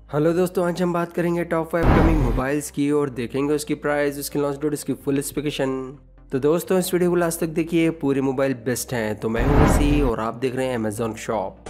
Hello दोस्तों, आज हम बात करेंगे टॉप 5 कमिंग मोबाइल्स की और देखेंगे उसकी प्राइस, उसकी लॉन्च डेट, उसकी फुल स्पेसिफिकेशन। तो दोस्तों इस वीडियो को लास्ट तक देखिए, पूरे मोबाइल बेस्ट हैं। तो मैं हूं वसी और आप देख रहे हैं अमेजॉन शॉप।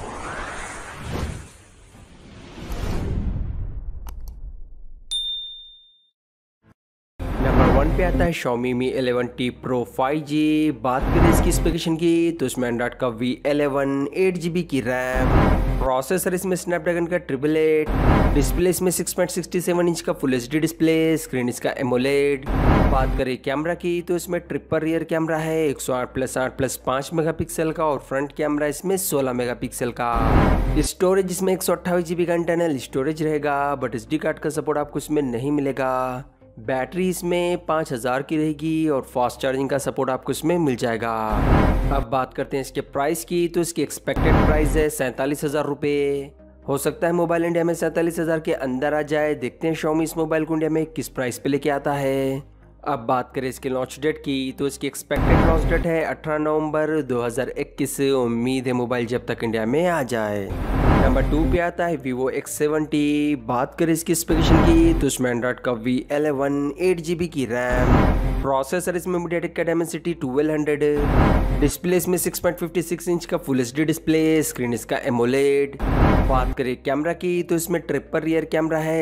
नंबर 1 पे आता है Xiaomi Mi 11T Pro 5G। बात करें इसकी स्पेसिफिकेशन की तो इसमें एंड्रॉइड का V11 8GB की रैम, प्रोसेसर इसमें स्नैपड्रैगन का 888, डिस्प्ले इसमें 6.67 इंच का फुल एचडी डिस्प्ले, स्क्रीन इसका एमोलेड। बात करें कैमरा की तो इसमें ट्रिपल रियर कैमरा है 108+8+5 मेगापिक्सल का और फ्रंट कैमरा इसमें 16 मेगापिक्सल का। स्टोरेज इसमें 128GB का इंटरनल स्टोरेज रहेगा, बट एसडी कार्ड का सपोर्ट आपको इसमें नहीं मिलेगा। बैटरी इसमें 5000 की रहेगी और फास्ट चार्जिंग का सपोर्ट आपको इसमें मिल जाएगा। अब बात करते हैं इसके प्राइस की तो इसकी एक्सपेक्टेड प्राइस है 47,000 रुपये। हो सकता है मोबाइल इंडिया में 47,000 के अंदर आ जाए। देखते हैं Xiaomi इस मोबाइल को इंडिया में किस प्राइस पे लेके आता है। अब बात करें इसके लॉन्च डेट की तो इसकी एक्सपेक्टेड लॉन्च डेट है 18 नवंबर 2021। उम्मीद है मोबाइल जब तक इंडिया में आ जाए। नंबर 2 पे आता है Vivo X70। बात करें इसकी स्पेसिफिकेशन की तो इसमें एंड्रॉइड का V11 8GB की रैम, प्रोसेसर इसमें MediaTek का Dimensity 1200, डिस्प्ले इसमें 6.56 इंच का फुल एचडी डिस्प्ले, स्क्रीन इसका एमोलेड। बात करें कैमरा की तो इसमें ट्रिपल रियर कैमरा है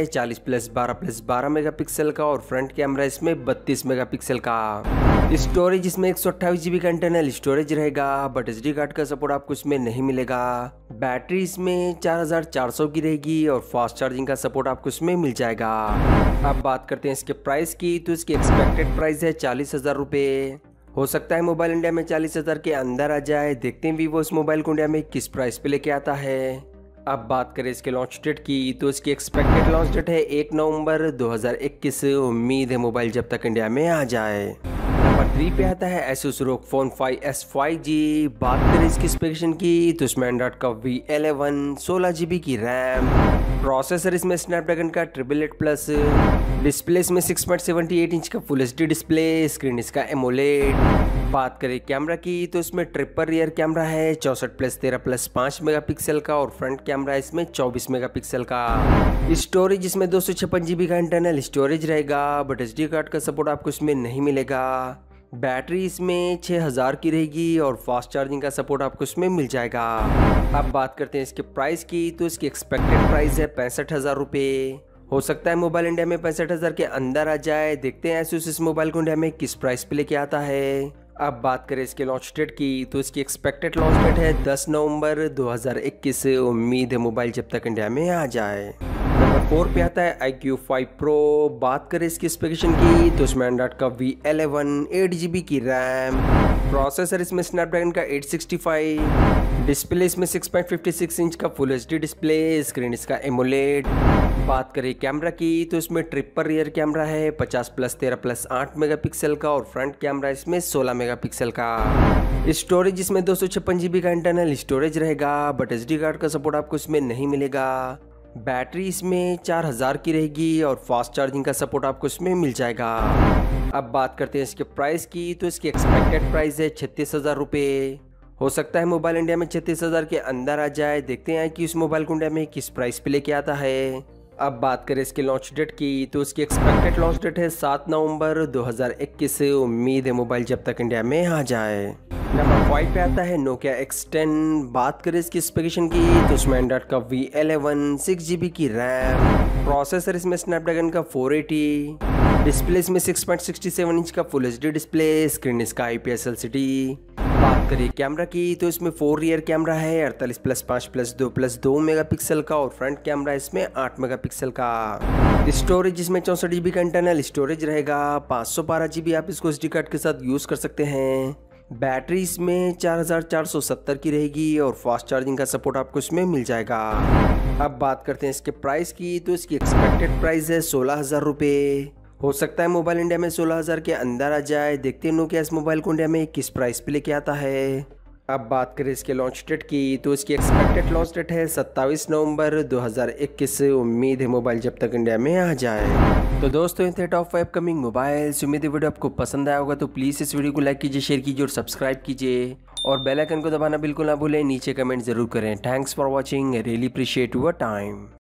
40+12+12 मेगापिक्सल का और फ्रंट कैमरा इसमें 32 मेगापिक्सल का। स्टोरेज इसमें 128GB का इंटरनल स्टोरेज रहेगा, बट एसडी कार्ड का सपोर्ट आपको इसमें नहीं मिलेगा। बैटरी इसमें 4400 की रहेगी और फास्ट चार्जिंग का सपोर्ट आपको इसमें मिल जाएगा। अब बात करते हैं इसके प्राइस की तो इसकी एक्सपेक्टेड प्राइस है 40,000 रुपये। हो सकता है मोबाइल इंडिया में 40,000 के अंदर आ जाए। देखते हैं वीवो इस मोबाइल को इंडिया में किस प्राइस पे लेके आता है। अब बात करें इसके लॉन्च डेट की तो इसकी एक्सपेक्टेड लॉन्च डेट है 1 नवंबर 2021। उम्मीद है मोबाइल जब तक इंडिया में आ जाए। नंबर 3 पे आता है Asus ROG Phone 5S 5G। बात करें इसकी स्पेसिफिकेशन की तो इसमें एंड्रॉइड का V11 16GB की रैम, प्रोसेसर इसमें स्नैपड्रैगन का 888+, डिस्प्ले इसमें 6.78 इंच का फुल एचडी डिस्प्ले, स्क्रीन इसका एमोलेड। बात करें कैमरा की तो इसमें ट्रिपल रियर कैमरा है 64+13+5 मेगापिक्सल का और फ्रंट कैमरा इसमें 24 मेगापिक्सल का। स्टोरेज इसमें 256GB का इंटरनल स्टोरेज रहेगा, बट एसडी कार्ड का सपोर्ट आपको इसमें नहीं मिलेगा। बैटरी इसमें 6000 की रहेगी और फास्ट चार्जिंग का सपोर्ट आपको इसमें मिल जाएगा। अब बात करते हैं इसके प्राइस की तो इसकी एक्सपेक्टेड प्राइस है 65,000 रुपये। हो सकता है मोबाइल इंडिया में 65,000 के अंदर आ जाए। देखते हैं Asus इस मोबाइल को इंडिया में किस प्राइस पे लेके आता है। अब बात करें इसके लॉन्च डेट की तो इसकी एक्सपेक्टेड लॉन्च डेट है 10 नवंबर 2021। उम्मीद है मोबाइल जब तक इंडिया में आ जाए। नंबर 4 पे आता है iQOO 5 Pro। बात करें इसकी स्पेसिफिकेशन की तो इसमें एंड्रॉइड का V11 8GB की रैम, प्रोसेसर इसमें स्नैपड्रैगन का 865, डिस्प्ले इसमें 6.56 इंच का फुल एचडी डिस्प्ले, स्क्रीन इसका एमोलेड। बात करें कैमरा की तो इसमें ट्रिपल रियर कैमरा है 50+13+8 मेगापिक्सल का और फ्रंट कैमरा इसमें 16 मेगापिक्सल का। स्टोरेज इसमें 256GB का इंटरनल स्टोरेज रहेगा, बट एसडी कार्ड का सपोर्ट आपको इसमें नहीं मिलेगा। बैटरी इसमें 4000 की रहेगी और फास्ट चार्जिंग का सपोर्ट आपको इसमें मिल जाएगा। अब बात करते हैं इसके प्राइस की तो इसकी एक्सपेक्टेड प्राइस है 36,000 रुपये। हो सकता है मोबाइल इंडिया में 36,000 के अंदर आ जाए। देखते हैं कि उस मोबाइल को इंडिया में किस प्राइस पे लेके आता है। अब बात करें इसके लॉन्च डेट की तो इसकी एक्सपेक्टेड लॉन्च डेट है 7 नवंबर 2021। उम्मीद है मोबाइल जब तक इंडिया में आ जाए। नंबर 5 पे आता है Nokia X10। बात करें इसकी स्पेसिफिकेशन की तो इसमें एंड्रॉइड का V11 6GB की रैम, प्रोसेसर इसमें स्नैपड्रैगन का 480, डिस्प्ले इसमें 6.67 इंच का फुल एचडी डिस्प्ले, स्क्रीन इसका IPS LCD। बात करें कैमरा की तो इसमें 4 रियर कैमरा है 48+5+2+2 मेगापिक्सल का और फ्रंट कैमरा इसमें 8 मेगापिक्सल का। स्टोरेज इसमें 64GB का इंटरनल स्टोरेज रहेगा, 512GB आप इसको एसडी कार्ड के साथ यूज कर सकते हैं। बैटरी इसमें 4470 की रहेगी और फास्ट चार्जिंग का सपोर्ट आपको इसमें मिल जाएगा। अब बात करते हैं इसके प्राइस की तो इसकी एक्सपेक्टेड प्राइस है 16,000 रुपये। हो सकता है मोबाइल इंडिया में 16,000 के अंदर आ जाए। देखते हैं Nokia इस मोबाइल को इंडिया में किस प्राइस पे लेके आता है। अब बात करें इसके लॉन्च डेट की तो इसकी एक्सपेक्टेड लॉन्च डेट है 27 नवंबर 2021। उम्मीद है मोबाइल जब तक इंडिया में आ जाए। तो दोस्तों थे टॉप 5 कमिंग मोबाइल्स। उम्मीद है वीडियो आपको पसंद आया होगा, तो प्लीज़ इस वीडियो को लाइक कीजिए, शेयर कीजिए और सब्सक्राइब कीजिए और बेल आइकन को दबाना बिल्कुल ना भूलें। नीचे कमेंट जरूर करें। Thanks for watching, really appreciate your time.